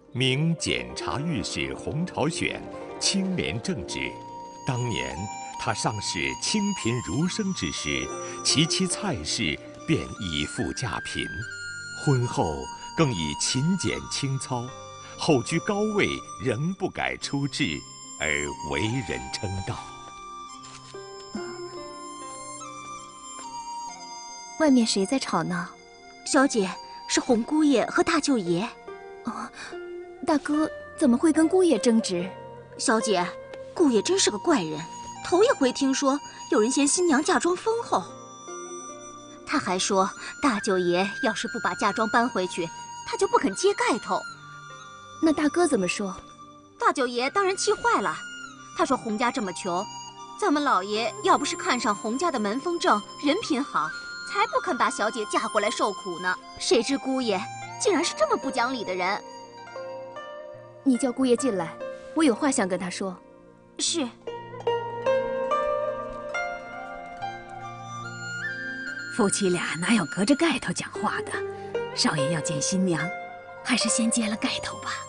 明检察御史洪朝选清廉正直。当年他尚是清贫儒生之时，其妻蔡氏便已富嫁贫，婚后更以勤俭清操，后居高位仍不改出制，而为人称道。 外面谁在吵闹？ 小姐，是洪姑爷和大舅爷。 哦，大哥怎么会跟姑爷争执？ 小姐，姑爷真是个怪人，头一回听说有人嫌新娘嫁妆丰厚。他还说，大舅爷要是不把嫁妆搬回去，他就不肯揭盖头。 那大哥怎么说？ 大舅爷当然气坏了，他说洪家这么穷，咱们老爷要不是看上洪家的门风正，人品好，才不肯把小姐嫁过来受苦呢。谁知姑爷竟然是这么不讲理的人。 你叫姑爷进来，我有话想跟他说。 是。 夫妻俩哪有隔着盖头讲话的？少爷要见新娘，还是先揭了盖头吧。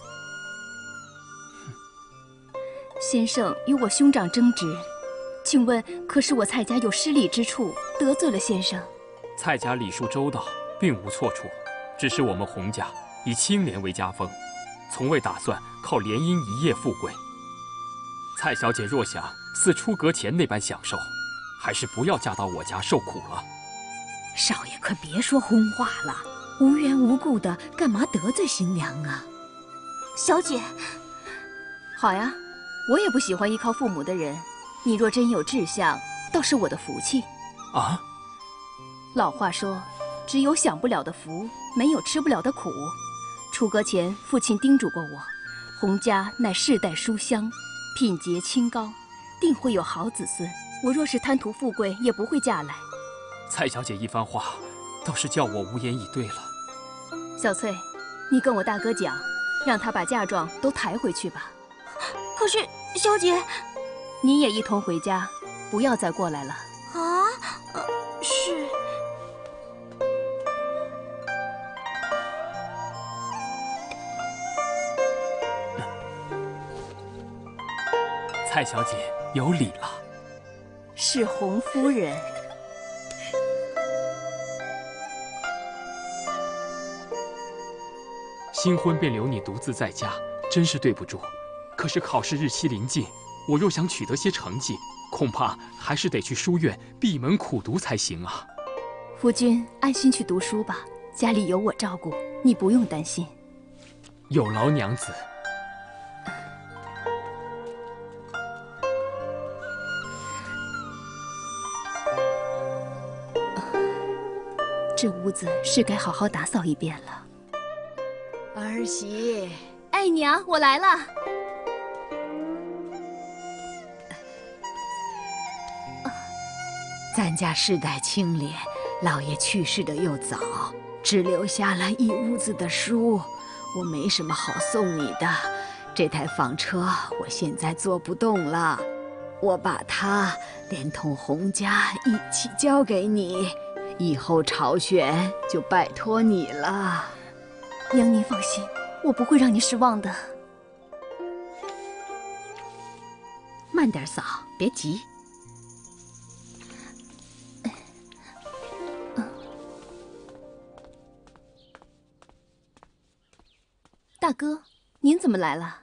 先生与我兄长争执，请问可是我蔡家有失礼之处，得罪了先生？ 蔡家礼数周到，并无错处，只是我们洪家以清廉为家风，从未打算靠联姻一夜富贵。蔡小姐若想似出阁前那般享受，还是不要嫁到我家受苦了。 少爷可别说荤话了，无缘无故的干嘛得罪新娘啊？ 小姐， 好呀，我也不喜欢依靠父母的人，你若真有志向，倒是我的福气。 啊？ 老话说，只有享不了的福，没有吃不了的苦。出阁前，父亲叮嘱过我，洪家乃世代书香，品节清高，定会有好子孙。我若是贪图富贵，也不会嫁来。 蔡小姐一番话，倒是叫我无言以对了。 小翠，你跟我大哥讲，让他把嫁妆都抬回去吧。 可是，小姐， 你也一同回家，不要再过来了。 啊，是。 蔡小姐有礼了。 是洪夫人。 新婚便留你独自在家，真是对不住。可是考试日期临近，我若想取得些成绩，恐怕还是得去书院闭门苦读才行啊。 夫君安心去读书吧，家里有我照顾，你不用担心。 有劳娘子。 这屋子是该好好打扫一遍了。 儿媳， 哎，娘，我来了。 咱家世代清廉，老爷去世的又早，只留下了一屋子的书，我没什么好送你的。这台纺车我现在做不动了，我把它连同洪家一起交给你，以后朝选就拜托你了。 娘，您放心，我不会让你失望的。 慢点扫，别急。 大哥，您怎么来了？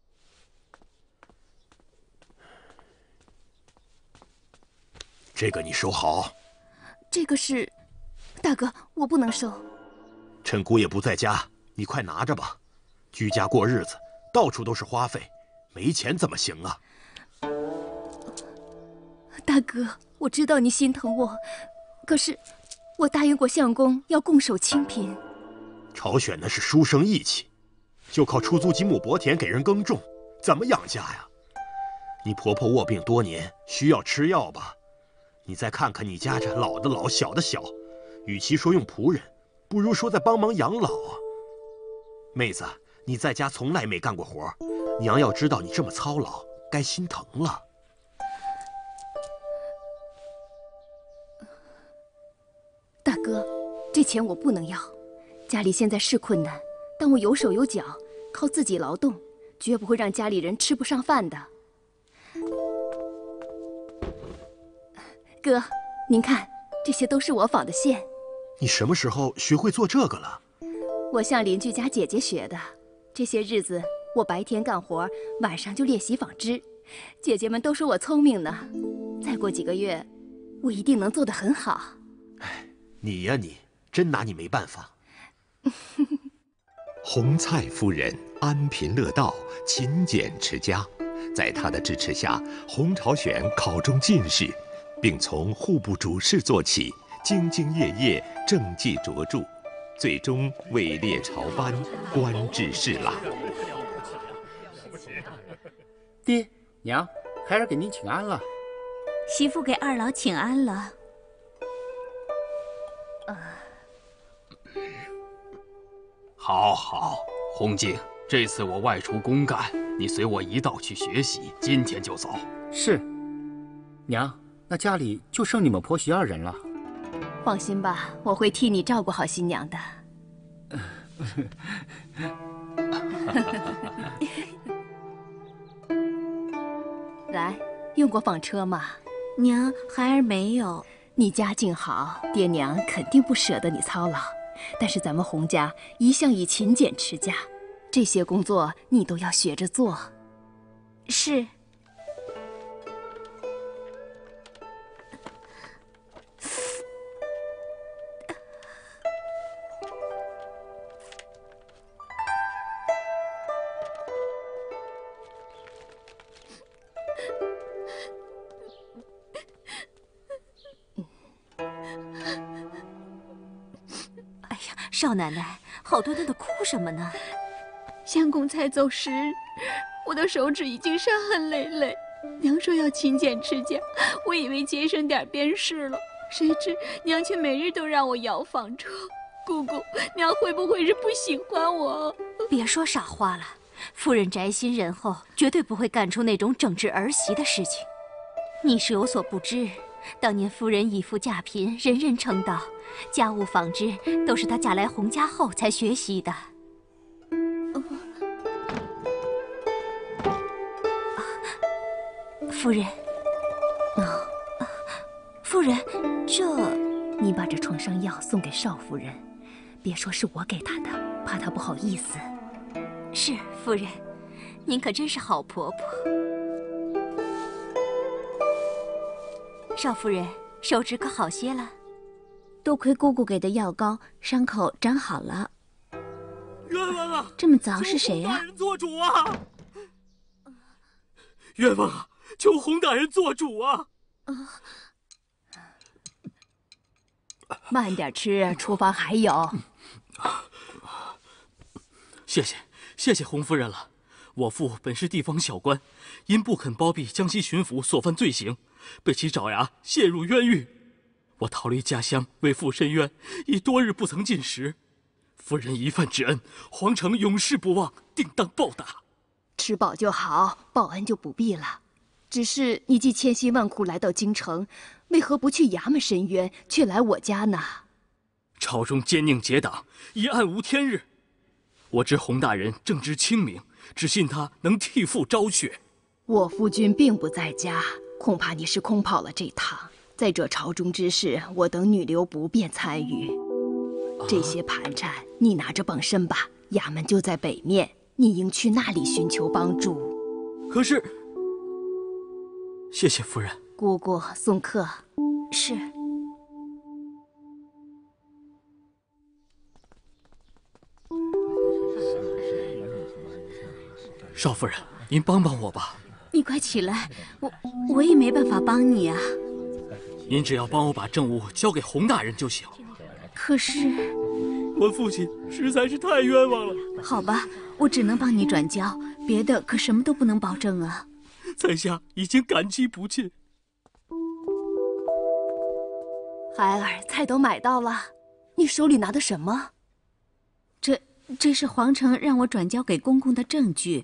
这个你收好。 这个是，大哥，我不能收。 趁姑爷不在家，你快拿着吧。居家过日子，到处都是花费，没钱怎么行啊？ 大哥，我知道你心疼我，可是我答应过相公要共守清贫。 朝选的是书生义气，就靠出租几亩薄田给人耕种，怎么养家呀？你婆婆卧病多年，需要吃药吧？你再看看你家这老的老，小的小，与其说用仆人，不如说在帮忙养老啊。妹子，你在家从来没干过活，娘要知道你这么操劳，该心疼了。 大哥，这钱我不能要，家里现在是困难，但我有手有脚， 靠自己劳动，绝不会让家里人吃不上饭的。哥，您看，这些都是我纺的线。 你什么时候学会做这个了？ 我向邻居家姐姐学的。这些日子，我白天干活，晚上就练习纺织。姐姐们都说我聪明呢。再过几个月，我一定能做得很好。 哎，你呀你，真拿你没办法。 洪蔡夫人安贫乐道，勤俭持家，在她的支持下，洪朝选考中进士，并从户部主事做起，兢兢业业，政绩卓著，最终位列朝班，官至侍郎。 爹娘，孩儿给您请安了。 媳妇给二老请安了。 好好，洪敬，这次我外出公干，你随我一道去学习，今天就走。 是。娘，那家里就剩你们婆媳2人了。 放心吧，我会替你照顾好新娘的。来，用过纺车吗？ 娘，孩儿没有。 你家境好，爹娘肯定不舍得你操劳。但是咱们洪家一向以勤俭持家，这些工作你都要学着做。 是。少奶奶，好端端的哭什么呢？ 相公才走时，我的手指已经伤痕累累。娘说要勤俭持家，我以为节省点便是了，谁知娘却每日都让我摇纺车。姑姑，娘会不会是不喜欢我？ 别说傻话了，夫人宅心仁厚，绝对不会干出那种整治儿媳的事情。你是有所不知，当年夫人以父嫁贫，人人称道。家务纺织都是她嫁来洪家后才学习的。夫人，夫人， 你把这创伤药送给少夫人，别说是我给她的，怕她不好意思。 是夫人，您可真是好婆婆。少夫人，手指可好些了？ 多亏姑姑给的药膏，伤口长好了。 冤枉啊！ 这么早是谁呀？ 大人做主啊！冤枉啊！求洪大人做主啊！ 慢点吃，厨房还有。 谢谢洪夫人了。我父本是地方小官，因不肯包庇江西巡抚所犯罪行，被其爪牙陷入冤狱。我逃离家乡，为父申冤，已多日不曾进食。夫人一饭之恩，皇城永世不忘，定当报答。 吃饱就好，报恩就不必了。只是你既千辛万苦来到京城，为何不去衙门申冤，却来我家呢？ 朝中奸佞结党，已暗无天日。我知洪大人正直清明，只信他能替父昭雪。 我夫君并不在家，恐怕你是空跑了这趟。再者，朝中之事，我等女流不便参与。这些盘缠你拿着傍身吧，衙门就在北面，你应去那里寻求帮助。 可是，谢谢夫人。 姑姑送客。 是。 少夫人，您帮帮我吧。 你快起来，我也没办法帮你啊。 您只要帮我把政务交给洪大人就行。 可是， 我父亲实在是太冤枉了。 好吧，我只能帮你转交，别的可什么都不能保证啊。 在下已经感激不尽。 孩儿，菜都买到了，你手里拿的什么？ 这是皇城让我转交给公公的证据。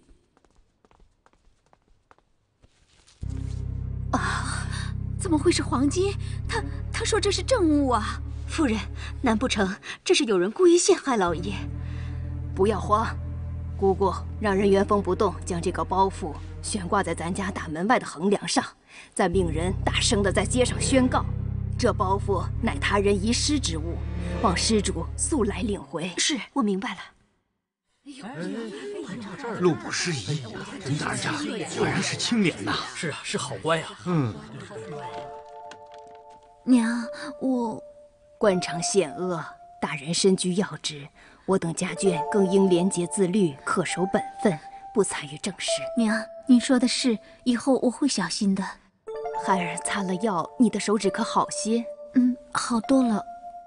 啊，怎么会是黄金？他说这是证物啊！ 夫人，难不成这是有人故意陷害老爷？ 不要慌， 姑姑让人原封不动将这个包袱悬挂在咱家大门外的横梁上，再命人大声地在街上宣告：这包袱乃他人遗失之物，望施主速来领回。 是我明白了。 路不拾遗，林大人家果然是清廉呐。 是啊，是好官呀。 娘，我官场险恶，大人身居要职，我等家眷更应廉洁自律，恪守本分，不参与政事。 娘，您说的是，以后我会小心的。 孩儿擦了药，你的手指可好些？ 好多了。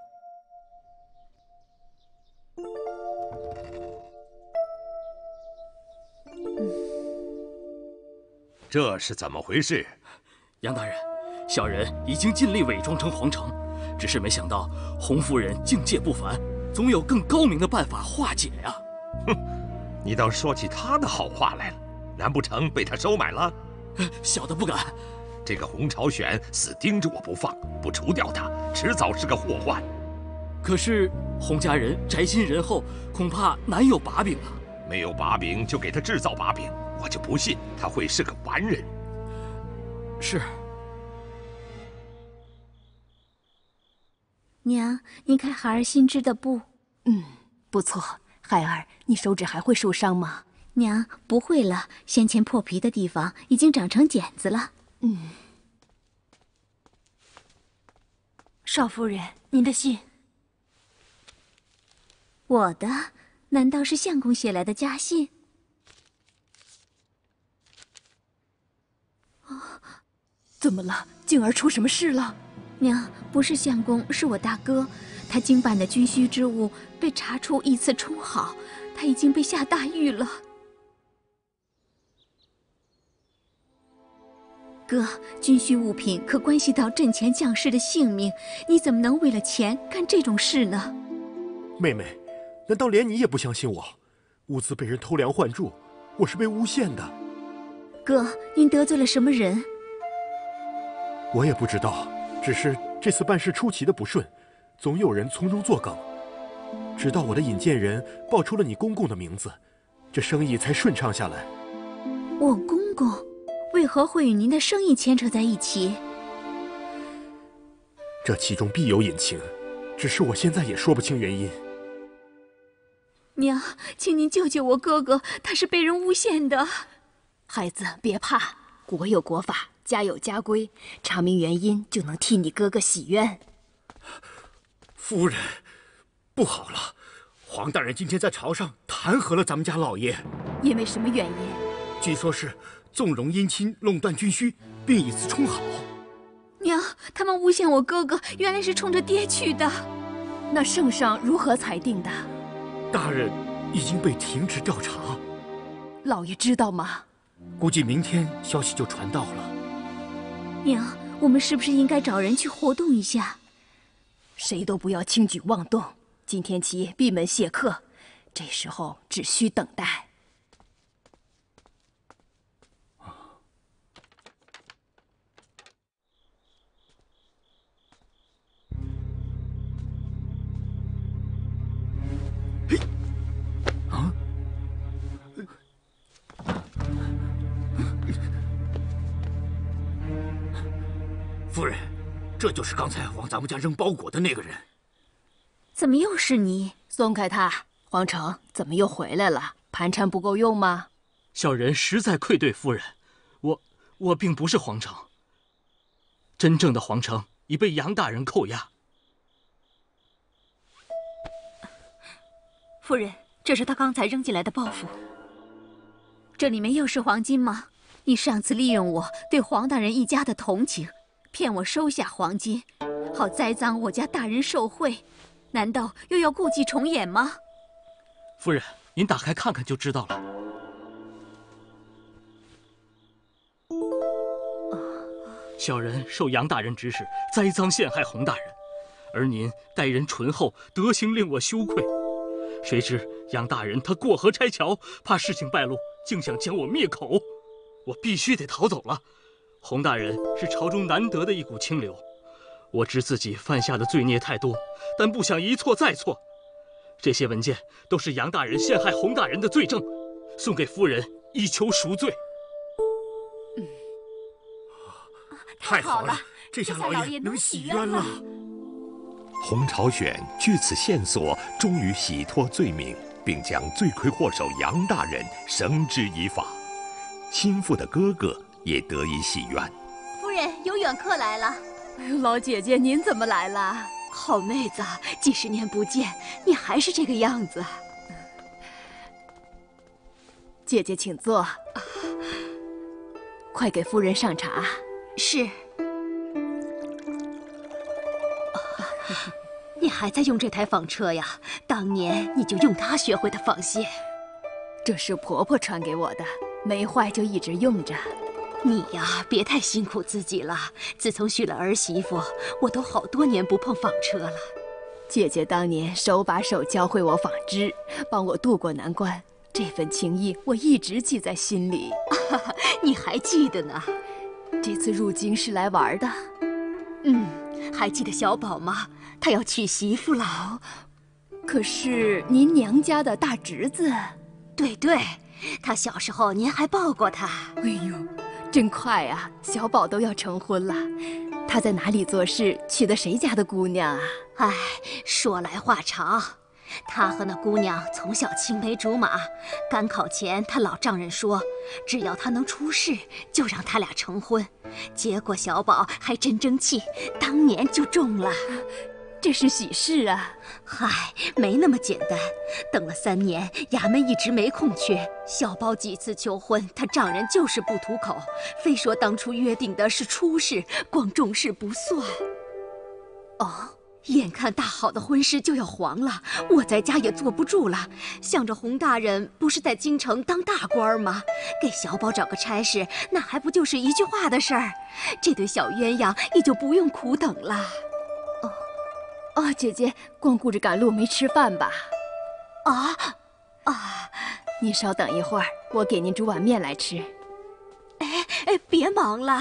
这是怎么回事？ 杨大人，小人已经尽力伪装成皇城，只是没想到洪夫人境界不凡，总有更高明的办法化解呀。 哼，你倒说起他的好话来了，难不成被他收买了？ 小的不敢。 这个洪朝选死盯着我不放，不除掉他，迟早是个祸患。 可是洪家人宅心仁厚，恐怕难有把柄啊。 没有把柄就给他制造把柄，我就不信他会是个完人。 是。 娘，您看孩儿新织的布， 不错。孩儿，你手指还会受伤吗？ 娘，不会了，先前破皮的地方已经长成茧子了。 少夫人，您的信。 我的？难道是相公写来的家信？ 怎么了？静儿出什么事了？ 娘，不是相公，是我大哥。他经办的军需之物被查出一次充好，他已经被下大狱了。哥，军需物品可关系到阵前将士的性命，你怎么能为了钱干这种事呢？ 妹妹，难道连你也不相信我？物资被人偷梁换柱，我是被诬陷的。 哥，您得罪了什么人？ 我也不知道，只是这次办事出奇的不顺，总有人从中作梗。直到我的引荐人报出了你公公的名字，这生意才顺畅下来。 我公公为何会与您的生意牵扯在一起？ 这其中必有隐情，只是我现在也说不清原因。 娘，请您救救我哥哥，他是被人诬陷的。 孩子，别怕，国有国法，家有家规，查明原因就能替你哥哥洗冤。 夫人，不好了，黄大人今天在朝上弹劾了咱们家老爷。 因为什么原因？ 据说是纵容姻亲，垄断军需，并以此充好。 娘，他们诬陷我哥哥，原来是冲着爹去的。 那圣上如何裁定的？ 大人已经被停职调查。 老爷知道吗？ 估计明天消息就传到了。 娘，我们是不是应该找人去活动一下？ 谁都不要轻举妄动，今天起闭门谢客，这时候只需等待。 夫人，这就是刚才往咱们家扔包裹的那个人。 怎么又是你？ 松开他！皇城怎么又回来了？盘缠不够用吗？ 小人实在愧对夫人，我并不是皇城，真正的皇城已被杨大人扣押。 夫人，这是他刚才扔进来的包袱。 这里面又是黄金吗？你上次利用我对黄大人一家的同情，骗我收下黄金，好栽赃我家大人受贿，难道又要故伎重演吗？ 夫人，您打开看看就知道了。小人受杨大人指使，栽赃陷害洪大人，而您待人醇厚，德行令我羞愧。谁知杨大人他过河拆桥，怕事情败露，竟想将我灭口，我必须得逃走了。洪大人是朝中难得的一股清流，我知自己犯下的罪孽太多，但不想一错再错。这些文件都是杨大人陷害洪大人的罪证， 送给夫人，以求赎罪。 太好了，这下老爷能洗冤了。 洪朝选据此线索，终于洗脱罪名，并将罪魁祸首杨大人绳之以法。心腹的哥哥也得以洗冤。 夫人，有远客来了。 哎呦，老姐姐，您怎么来了？ 好妹子，几十年不见，你还是这个样子。 姐姐请坐，快给夫人上茶。 是。你还在用这台纺车呀？当年你就用它学会的纺线。 这是婆婆传给我的，没坏就一直用着。 你呀，别太辛苦自己了。自从娶了儿媳妇，我都好多年不碰纺车了。 姐姐当年手把手教会我纺织，帮我渡过难关，这份情谊我一直记在心里。 你还记得呢？ 这次入京是来玩的。 还记得小宝吗？他要娶媳妇了。 可是您娘家的大侄子。 对，他小时候您还抱过他。 哎呦，真快啊！小宝都要成婚了。他在哪里做事？娶的谁家的姑娘啊？ 哎，说来话长。他和那姑娘从小青梅竹马，赶考前他老丈人说，只要他能出世，就让他俩成婚。结果小宝还真争气，当年就中了。 这是喜事啊！ 嗨，没那么简单。等了3年，衙门一直没空缺。小宝几次求婚，他丈人就是不吐口，非说当初约定的是出世，光中世不算。哦。眼看大好的婚事就要黄了，我在家也坐不住了，想着洪大人不是在京城当大官吗？给小宝找个差事，那还不就是一句话的事儿？这对小鸳鸯也就不用苦等了。 姐姐，光顾着赶路没吃饭吧？您稍等一会儿，我给您煮碗面来吃。 别忙了。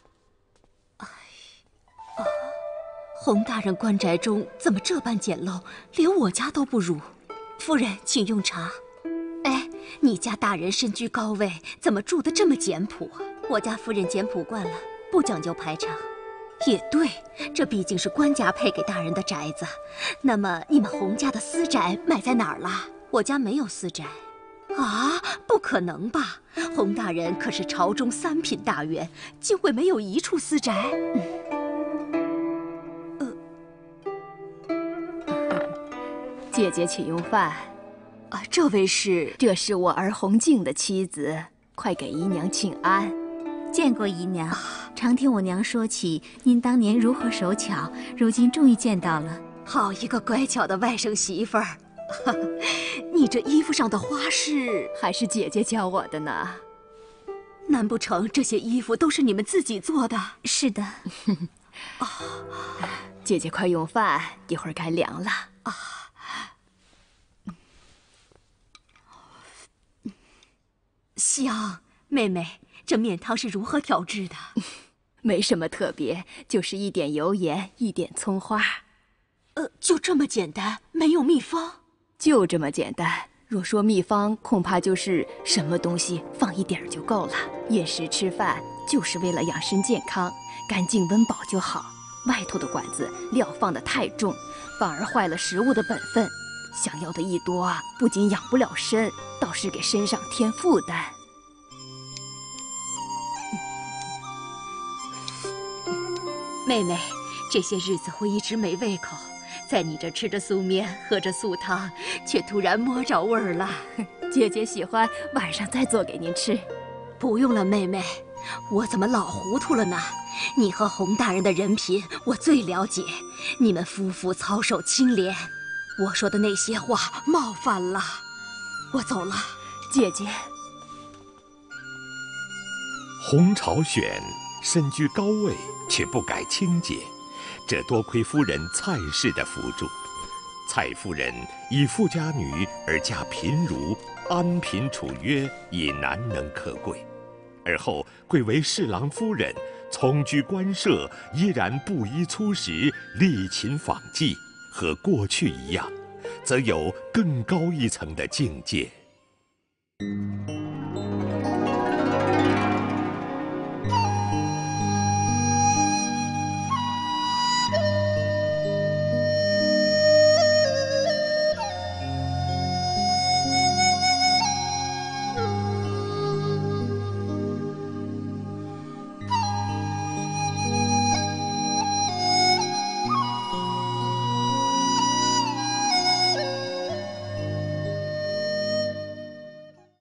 洪大人官宅中怎么这般简陋，连我家都不如。夫人，请用茶。你家大人身居高位，怎么住得这么简朴啊？我家夫人简朴惯了，不讲究排场。也对，这毕竟是官家配给大人的宅子。那么你们洪家的私宅买在哪儿了？我家没有私宅。不可能吧？洪大人可是朝中3品大员，竟会没有一处私宅？ 姐姐请用饭。 这位是？ 这是我儿洪敬的妻子，快给姨娘请安。 见过姨娘，常听我娘说起您当年如何手巧，如今终于见到了。 好一个乖巧的外甥媳妇儿！你这衣服上的花饰还是姐姐教我的呢。 难不成这些衣服都是你们自己做的？ 是的。 姐姐快用饭，一会儿该凉了。 香，妹妹，这面汤是如何调制的？ 没什么特别，就是一点油盐，一点葱花。 就这么简单，没有秘方？ 就这么简单。若说秘方，恐怕就是什么东西放一点就够了。饮食吃饭就是为了养生健康，干净温饱就好。外头的馆子料放得太重，反而坏了食物的本分。想要的一多，不仅养不了身，倒是给身上添负担。 妹妹，这些日子我一直没胃口，在你这吃着素面，喝着素汤，却突然摸着味儿了。 姐姐喜欢，晚上再做给您吃。 不用了，妹妹，我怎么老糊涂了呢？你和洪大人的人品我最了解，你们夫妇操守清廉。我说的那些话冒犯了，我走了。 姐姐。 洪朝选身居高位，却不改清洁，这多亏夫人蔡氏的辅助。蔡夫人以富家女而嫁贫儒，安贫处约也难能可贵。而后贵为侍郎夫人，从居官舍，依然布衣粗食，力勤纺绩，和过去一样，则有更高一层的境界。